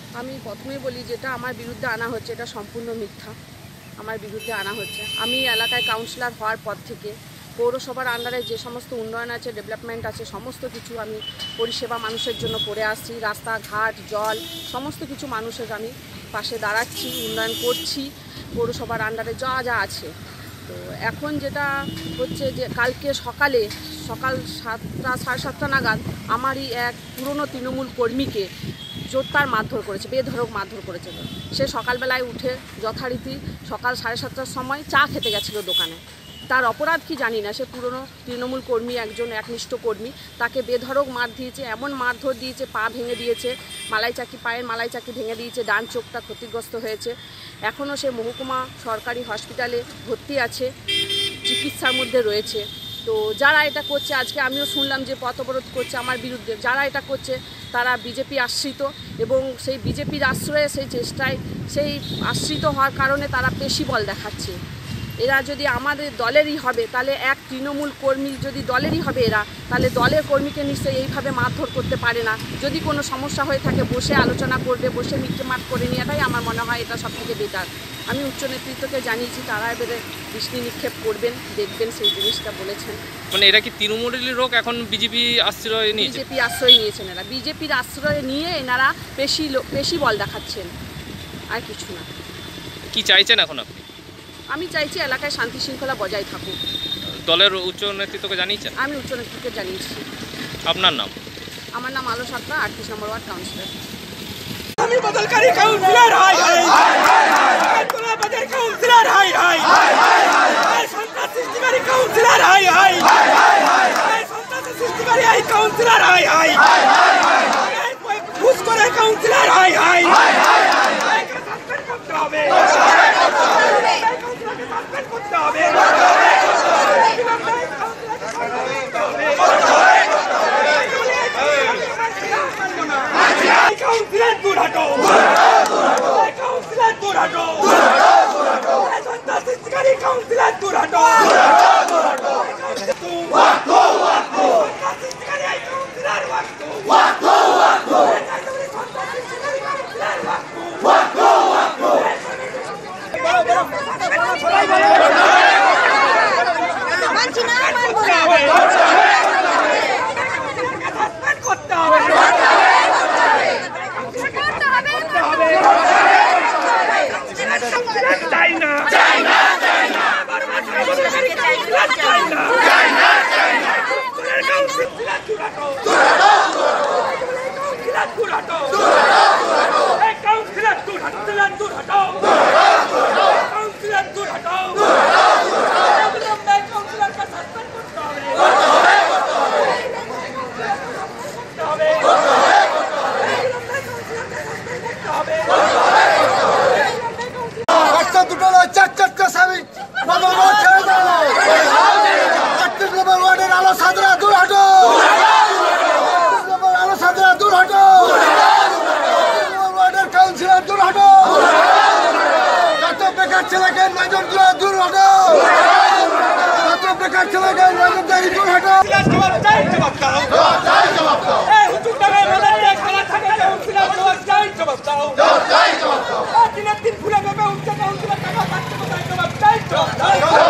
আমি প্রথমেই বলি, যেটা আমার বিরুদ্ধে আনা হচ্ছে এটা সম্পূর্ণ মিথ্যা। আমার বিরুদ্ধে আনা হচ্ছে। আমি এলাকায় কাউন্সিলর হওয়ার পর থেকে পৌরসভার আন্ডারে যে সমস্ত উন্নয়ন আছে, ডেভেলপমেন্ট আছে, সমস্ত কিছু আমি পরিষেবা মানুষের জন্য করে আসছি। রাস্তাঘাট, জল, সমস্ত কিছু মানুষের আমি পাশে দাঁড়াচ্ছি, উন্নয়ন করছি পৌরসভার আন্ডারে যা যা আছে। তো এখন যেটা হচ্ছে যে কালকে সকাল 7টা সাড়ে 7টা নাগাদ আমারই এক পুরনো তৃণমূল কর্মীকে জোরদার মারধর করেছে, বেধড়ক মারধর করেছে। সে সকালবেলায় উঠে যথারীতি সকাল 7:30টার সময় চা খেতে গেছিলো দোকানে। তার অপরাধ কি জানি না, সে পুরনো তৃণমূল কর্মী, একজন একনিষ্ঠ কর্মী, তাকে বেধড়ক মার দিয়েছে, এমন মারধর দিয়েছে, পা ভেঙে দিয়েছে, পায়ের মালাই চাকি ভেঙে দিয়েছে, ডান চোখটা ক্ষতিগ্রস্ত হয়েছে। এখনও সে মহকুমা সরকারি হসপিটালে ভর্তি আছে, চিকিৎসার মধ্যে রয়েছে। তো যারা এটা করছে, আজকে আমিও শুনলাম যে পথ অবরোধ করছে আমার বিরুদ্ধে, যারা এটা করছে তারা বিজেপি আশ্রিত, এবং সেই বিজেপির আশ্রয়ে, সেই চেষ্টায়, সেই আশ্রিত হওয়ার কারণে তারা পেশি বল দেখাচ্ছে। এরা যদি আমাদের দলেরই হবে, তাহলে এক তৃণমূল কর্মী যদি দলেরই হবে এরা, তাহলে দলের কর্মীকে নিশ্চয়ই এইভাবে মারধর করতে পারে না। যদি কোনো সমস্যা হয়ে থাকে বসে আলোচনা করবে, বসে মিটমাট করে নেওয়াটাই আমার মনে হয় এটা সবথেকে বেটার। আমি উচ্চ নেতৃত্বকে জানিয়েছি, তারা এবারে দৃষ্টি নিক্ষেপ করবেন, দেখবেন, সেই জিনিসটা বলেছেন। মানে এরা কি তৃণমূলের লোক, এখন বিজেপি আশ্রয় নিয়েছে? বিজেপি আশ্রয় নিয়েছেন এরা, বিজেপির আশ্রয় নিয়ে এনারা পেশি বল দেখাচ্ছেন, আর কিছু না। কি চাইছেন এখন আপনি? আমি চাইছি এলাকায় শান্তি শৃঙ্খলা বজায় থাকুক। দলের উচ্চ নেতৃত্বকে জানিয়েছেন? আমি উচ্চ নেতৃত্বকে জানিয়েছি। আপনার নাম? আমার নাম আলো সাতরা, 38 নম্বর ওয়ার্ড কাউন্সিলর। আমি বদলকারী কাউন্সিলর, হাই হাই হাই, তোলা বাজার কাউন্সিলর, হাই হাই হাই হাই, সন্ত্রাস সৃষ্টিকারী কাউন্সিলর, হাই হাই হাই হাই, সন্ত্রাস সৃষ্টিকারী এই কাউন্সিলর, হাই হাই হাই হাই, ঘুষ করে কাউন্সিলর, হাই হাই হাই হাই, সাসপেন্ড করতে হবে, কাউন্সিলরকে সাসপেন্ড করতে হবে, কাউন্সিলর দূর হটো, কাউন্সিলর দূর হটো, সন্ত্রাস সৃষ্টিকারী কাউন্সিলর দূর হটো, সন্ত্রাস সৃষ্টিকারী এই কাউন্সিলর করতে হবে, চাই না, চাই না, চাই না, বদলকারী কাউন্সিলর চাই না, চাই না, চাই না, কাউন্সিলর দূর হটো, কাউন্সিলর দূর হটো, এই কাউন্সিলর দূর হটো, দূর হটো, কাউন্সিলর দূর হটো, কাউন্সিলরকে সাসপেন্ড করতে হবে, চারটা সাবিক ছেড়ে দাও, 38 নম্বর ওয়ার্ডের আলো সাদরা দূর হটো, 38 নম্বর আলো সাদরা দূর হটো, 38 নম্বর ওয়ার্ডের কাউন্সিলর দূর হটো, যত বেকার ছেলেকে নজরগুলো দূর হটো, যত বেকার ছেলেকে নজরদারি দূর হটো। জবাব চাই, জবাব দাও, জবাব দাও, এই হুজুর নামে আমাদের খেলা থাকে, কাউন্সিলর জবাব চাই, জবাব দাও, দিনের দিন ঘুরে যাবে, উঠছে কাউন্সিলর টাকা পাচ্ছে কোথায়, জবাব চাই, জবাব দাও।